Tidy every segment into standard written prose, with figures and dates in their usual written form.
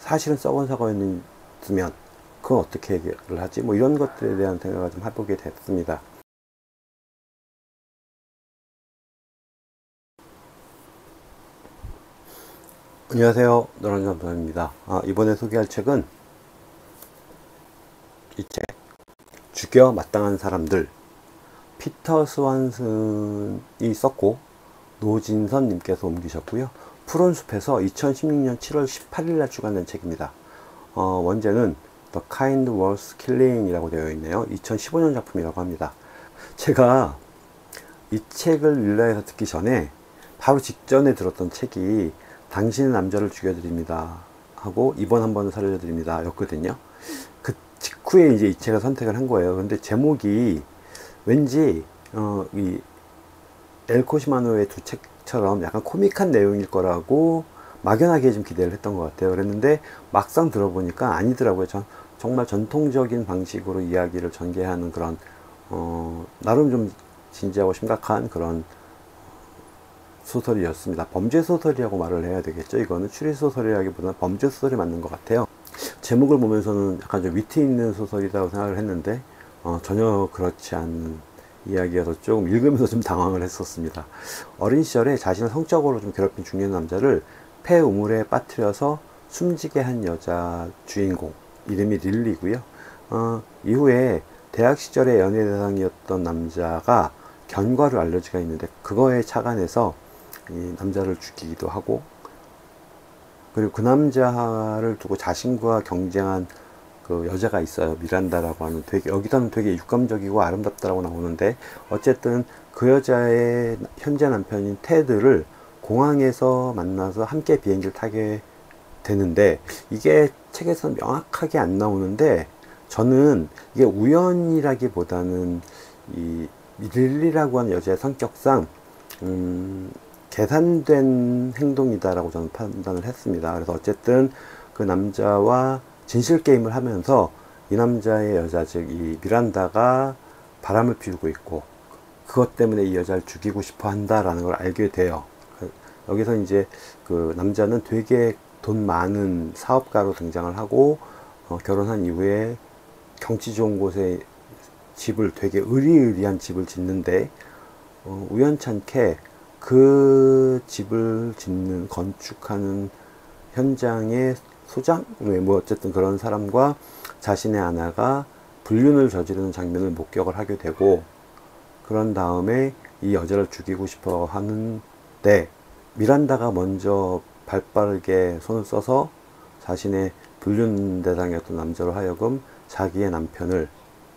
사실은 썩은 사과였으면 그건 어떻게 해결을 하지? 뭐 이런 것들에 대한 생각을 좀 해보게 됐습니다. 안녕하세요, 노란잠잠입니다. 이번에 소개할 책은 이 책, 죽여 마땅한 사람들, 피터 스완슨이 썼고 노진선 님께서 옮기셨고요. 푸른숲에서 2016년 7월 18일 날 출간된 책입니다. 원제는 The Kind Worth Killing 이라고 되어 있네요. 2015년 작품이라고 합니다. 제가 이 책을 릴라에서 듣기 전에 바로 직전에 들었던 책이 당신은 남자를 죽여드립니다 하고 이번 한 번은 살려드립니다 였거든요. 그 직후에 이제 이 책을 선택을 한 거예요. 근데 제목이 왠지 이 엘코 시마노의 두 책처럼 약간 코믹한 내용일 거라고 막연하게 좀 기대를 했던 것 같아요. 그랬는데 막상 들어보니까 아니더라고요. 정말 전통적인 방식으로 이야기를 전개하는 그런 나름 좀 진지하고 심각한 그런 소설이었습니다. 범죄소설이라고 말을 해야 되겠죠. 이거는 추리소설이라기보다는 범죄소설이 맞는 것 같아요. 제목을 보면서는 약간 좀 위트 있는 소설이라고 생각을 했는데 전혀 그렇지 않은 이야기여서 조금 읽으면서 좀 당황을 했었습니다. 어린 시절에 자신을 성적으로 좀 괴롭힌 중년 남자를 폐우물에 빠뜨려서 숨지게 한 여자 주인공, 이름이 릴리고요. 이후에 대학 시절에 연애 대상이었던 남자가 견과류 알러지가 있는데 그거에 착안해서 이 남자를 죽이기도 하고, 그리고 그 남자를 두고 자신과 경쟁한 그 여자가 있어요. 미란다라고 하는, 되게 여기서는 되게 육감적이고 아름답다라고 나오는데, 어쨌든 그 여자의 현재 남편인 테드를 공항에서 만나서 함께 비행기를 타게 되는데, 이게 책에서는 명확하게 안 나오는데 저는 이게 우연이라기보다는 이 릴리라고 하는 여자의 성격상 계산된 행동이다라고 저는 판단을 했습니다. 그래서 어쨌든 그 남자와 진실 게임을 하면서 이 남자의 여자, 즉 이 미란다가 바람을 피우고 있고 그것 때문에 이 여자를 죽이고 싶어 한다라는 걸 알게 돼요. 여기서 이제 그 남자는 되게 돈 많은 사업가로 등장을 하고 결혼한 이후에 경치 좋은 곳에 집을, 되게 의리의리한 집을 짓는데 우연찮게 그 집을 짓는, 건축하는 현장의 소장? 뭐 어쨌든 그런 사람과 자신의 아내가 불륜을 저지르는 장면을 목격을 하게 되고, 그런 다음에 이 여자를 죽이고 싶어 하는데 미란다가 먼저 발빠르게 손을 써서 자신의 불륜 대상이었던 남자로 하여금 자기의 남편을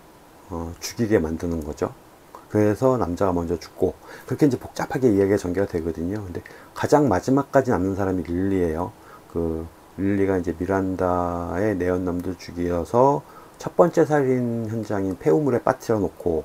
죽이게 만드는 거죠. 그래서 남자가 먼저 죽고, 그렇게 이제 복잡하게 이야기가 전개가 되거든요. 근데 가장 마지막까지 남는 사람이 릴리예요. 그 릴리가 이제 미란다의 내연남도 죽여서 첫 번째 살인 현장인 폐우물에 빠뜨려 놓고,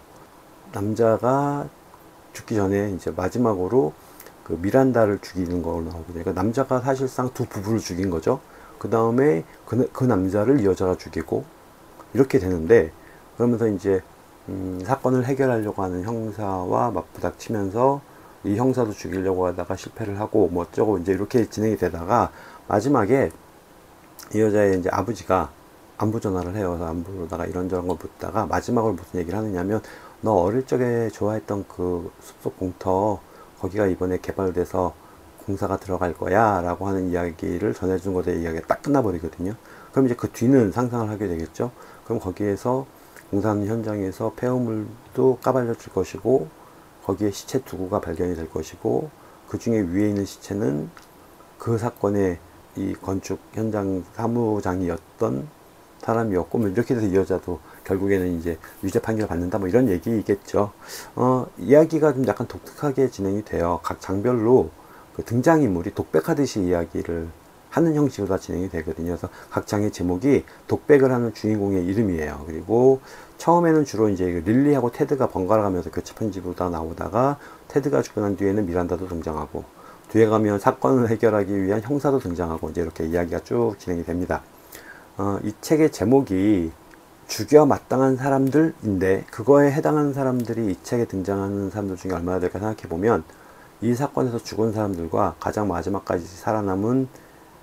남자가 죽기 전에 이제 마지막으로 그 미란다를 죽이는 걸로 나오거든요. 그러니까 남자가 사실상 두 부부를 죽인 거죠. 그 다음에 그 남자를 이 여자가 죽이고 이렇게 되는데, 그러면서 이제 사건을 해결하려고 하는 형사와 맞부닥치면서 이 형사도 죽이려고 하다가 실패를 하고 뭐 어쩌고 이제 이렇게 진행이 되다가 마지막에 이 여자의 이제 아버지가 안부 전화를 해요. 그래서 안부로다가 이런저런 걸 묻다가 마지막으로 무슨 얘기를 하느냐면, 너 어릴 적에 좋아했던 그 숲속 공터, 거기가 이번에 개발돼서 공사가 들어갈 거야 라고 하는 이야기를 전해준 것에 이야기가 딱 끝나버리거든요. 그럼 이제 그 뒤는 상상을 하게 되겠죠. 그럼 거기에서 공사하는 현장에서 폐허물도 까발려질 것이고, 거기에 시체 두 구가 발견이 될 것이고, 그 중에 위에 있는 시체는 그 사건의 이 건축 현장 사무장이었던 사람이었고, 뭐 이렇게 돼서 이 여자도 결국에는 이제 유죄 판결을 받는다, 뭐 이런 얘기겠죠. 이야기가 좀 약간 독특하게 진행이 돼요. 각 장별로 그 등장인물이 독백하듯이 이야기를 하는 형식으로 다 진행이 되거든요. 그래서 각 장의 제목이 독백을 하는 주인공의 이름이에요. 그리고 처음에는 주로 이제 릴리하고 테드가 번갈아 가면서 교체 편집으로 다 나오다가, 테드가 죽고 난 뒤에는 미란다도 등장하고, 뒤에 가면 사건을 해결하기 위한 형사도 등장하고, 이제 이렇게 이야기가 쭉 진행이 됩니다. 이 책의 제목이 죽여 마땅한 사람들인데, 그거에 해당하는 사람들이 이 책에 등장하는 사람들 중에 얼마나 될까 생각해 보면, 이 사건에서 죽은 사람들과 가장 마지막까지 살아남은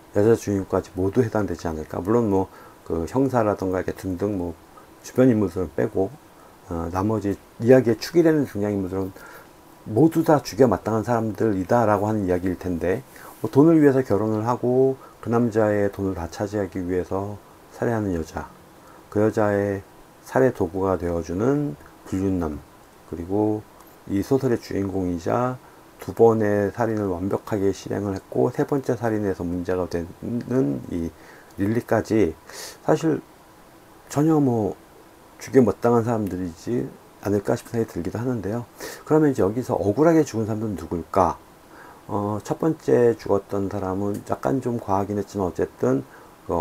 여자 주인공까지 모두 해당되지 않을까. 물론 뭐 그 형사라던가 이렇게 등등 뭐 주변 인물들은 빼고 나머지 이야기에 축이 되는 등장인물들은 모두 다 죽여 마땅한 사람들이다 라고 하는 이야기일 텐데, 뭐 돈을 위해서 결혼을 하고 그 남자의 돈을 다 차지하기 위해서 살해하는 여자, 그 여자의 살해 도구가 되어주는 불륜남, 그리고 이 소설의 주인공이자 두 번의 살인을 완벽하게 실행을 했고 세 번째 살인에서 문제가 되는 이 릴리까지 사실 전혀 뭐 죽여 마땅한 사람들이지 않을까 싶은 생각이 들기도 하는데요. 그러면 이제 여기서 억울하게 죽은 사람들은 누굴까? 첫 번째 죽었던 사람은 약간 좀 과하긴 했지만 어쨌든 그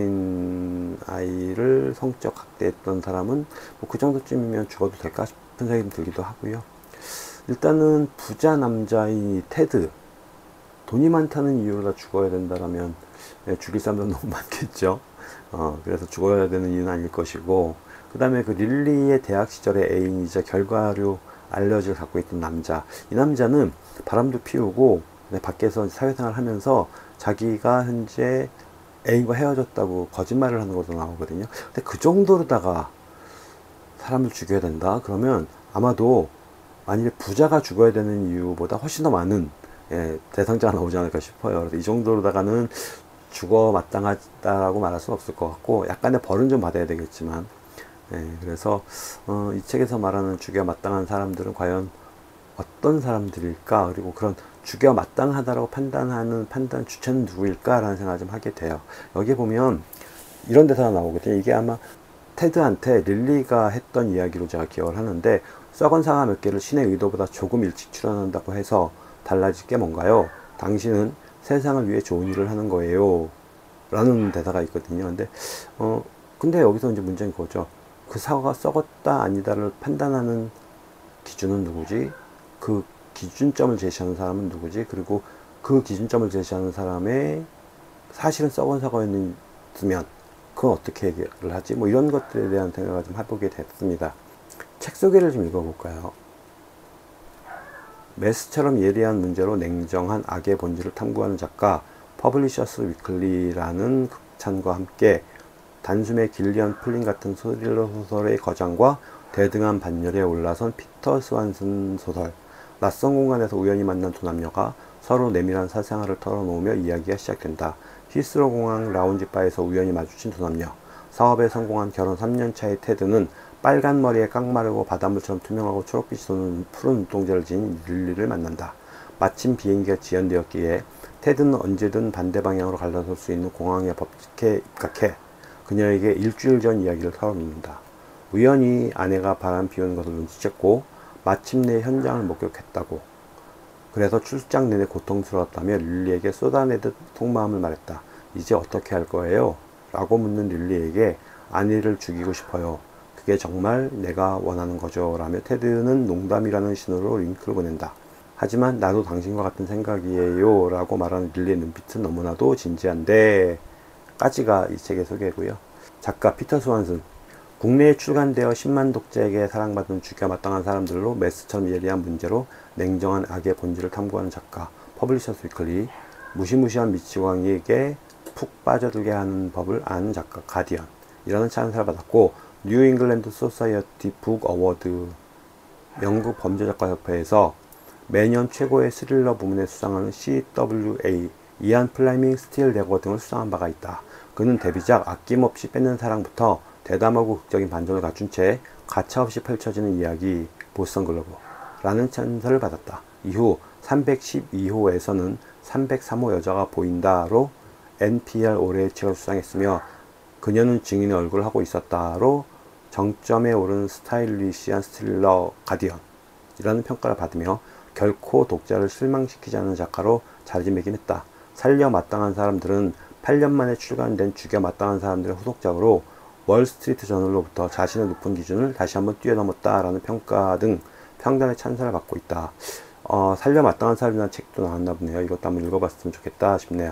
어린 아이를 성적 학대했던 사람은 뭐 그 정도쯤이면 죽어도 될까 싶은 생각이 들기도 하고요. 일단은 부자 남자인 테드, 돈이 많다는 이유로 다 죽어야 된다라면 죽일 사람들은 너무 많겠죠. 그래서 죽어야 되는 이유는 아닐 것이고, 그 다음에 그 릴리의 대학 시절의 애인이자 결과로 알러지를 갖고 있던 남자, 이 남자는 바람도 피우고 밖에서 사회생활을 하면서 자기가 현재 애인과 헤어졌다고 거짓말을 하는 것도 나오거든요. 근데 그 정도로다가 사람을 죽여야 된다 그러면 아마도 만일에 부자가 죽어야 되는 이유보다 훨씬 더 많은 대상자가 나오지 않을까 싶어요. 그래서 이 정도로다가는 죽어 마땅하다라고 말할 수는 없을 것 같고, 약간의 벌은 좀 받아야 되겠지만, 그래서 이 책에서 말하는 죽여 마땅한 사람들은 과연 어떤 사람들일까, 그리고 그런 죽여 마땅하다라고 판단하는 판단 주체는 누구일까 라는 생각을 좀 하게 돼요. 여기 보면 이런 대사가 나오거든요. 이게 아마 테드한테 릴리가 했던 이야기로 제가 기억을 하는데, 썩은 사과 몇 개를 신의 의도보다 조금 일찍 출현한다고 해서 달라질 게 뭔가요? 당신은 세상을 위해 좋은 일을 하는 거예요 라는 대사가 있거든요. 근데 여기서 이제 문제는 그거죠. 그 사과가 썩었다 아니다를 판단하는 기준은 누구지? 그 기준점을 제시하는 사람은 누구지? 그리고 그 기준점을 제시하는 사람의 사실은 썩은 사과였으면 그건 어떻게 해결을 하지? 뭐 이런 것들에 대한 생각을 좀 해보게 됐습니다. 책 소개를 좀 읽어볼까요? 메스처럼 예리한 문제로 냉정한 악의 본질을 탐구하는 작가 퍼블리셔스 위클리라는 극찬과 함께 단숨에 길리언 플린 같은 스릴러 소설의 거장과 대등한 반열에 올라선 피터 스완슨 소설. 낯선 공간에서 우연히 만난 두 남녀가 서로 내밀한 사생활을 털어놓으며 이야기가 시작된다. 히스로 공항 라운지 바에서 우연히 마주친 두 남녀. 사업에 성공한 결혼 3년차의 테드는 빨간 머리에 깡마르고 바닷물처럼 투명하고 초록빛이 도는 푸른 눈동자를 지닌 릴리를 만난다. 마침 비행기가 지연되었기에 테드는 언제든 반대 방향으로 갈라설 수 있는 공항에 법직해 입각해 그녀에게 일주일 전 이야기를 털어놓는다. 우연히 아내가 바람 피우는 것을 눈치챘고 마침내 현장을 목격했다고. 그래서 출장 내내 고통스러웠다며 릴리에게 쏟아내듯 속마음을 말했다. 이제 어떻게 할 거예요? 라고 묻는 릴리에게 아내를 죽이고 싶어요. 그게 정말 내가 원하는 거죠. 라며 테드는 농담이라는 신호로 윙크를 보낸다. 하지만 나도 당신과 같은 생각이에요. 라고 말하는 릴리의 눈빛은 너무나도 진지한데 까지가 이 책의 소개고요. 작가 피터 스완슨. 국내에 출간되어 10만 독자에게 사랑받은 죽여 마땅한 사람들로 메스처럼 예리한 문제로 냉정한 악의 본질을 탐구하는 작가 퍼블리셔스 위클리. 무시무시한 미치광이에게 푹 빠져들게 하는 법을 아는 작가 가디언. 이라는 찬사를 받았고 뉴 잉글랜드 소사이어티 북 어워드 영국 범죄작가협회에서 매년 최고의 스릴러 부문에 수상하는 CWA 이안 플레밍 스틸 레거 등을 수상한 바가 있다. 그는 데뷔작 아낌없이 뺏는 사랑부터 대담하고 극적인 반전을 갖춘 채 가차없이 펼쳐지는 이야기 보스턴 글로브 라는 찬사를 받았다. 이후 312호에서는 303호 여자가 보인다로 NPR 올해의 책을 수상했으며 그녀는 증인의 얼굴을 하고 있었다로 정점에 오른 스타일리시한 스릴러 가디언 이라는 평가를 받으며 결코 독자를 실망시키지 않는 작가로 자리매김했다. 살려 마땅한 사람들은 8년 만에 출간된 죽여 마땅한 사람들의 후속작으로 월스트리트 저널로부터 자신의 높은 기준을 다시 한번 뛰어넘었다라는 평가 등 평단의 찬사를 받고 있다. 살려 마땅한 사람이라는 책도 나왔나 보네요. 이것도 한번 읽어봤으면 좋겠다 싶네요.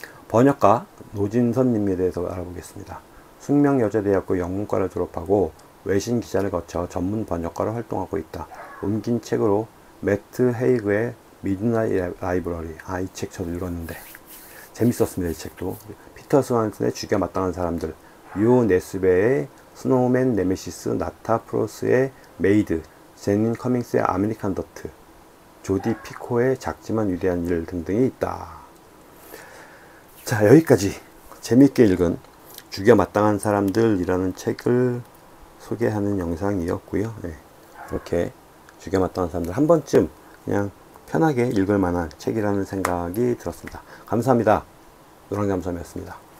번역가 노진선님에 대해서 알아보겠습니다. 숙명여자대학교 영문과를 졸업하고 외신 기자를 거쳐 전문 번역가로 활동하고 있다. 옮긴 책으로 매트 헤이그의 미드나잇 라이브러리. 이 책 저도 읽었는데 재밌었습니다. 이 책도. 피터 스완슨의 죽여 마땅한 사람들, 유 네스베의 스노우맨 네메시스, 나타 프로스의 메이드, 제닌 커밍스의 아메리칸 더트, 조디 피코의 작지만 위대한 일 등등이 있다. 자, 여기까지 재밌게 읽은 죽여 마땅한 사람들이라는 책을 소개하는 영상이었고요. 네, 이렇게 죽여 마땅한 사람들 한 번쯤 그냥 편하게 읽을 만한 책이라는 생각이 들었습니다. 감사합니다. 노랑잠섬이었습니다.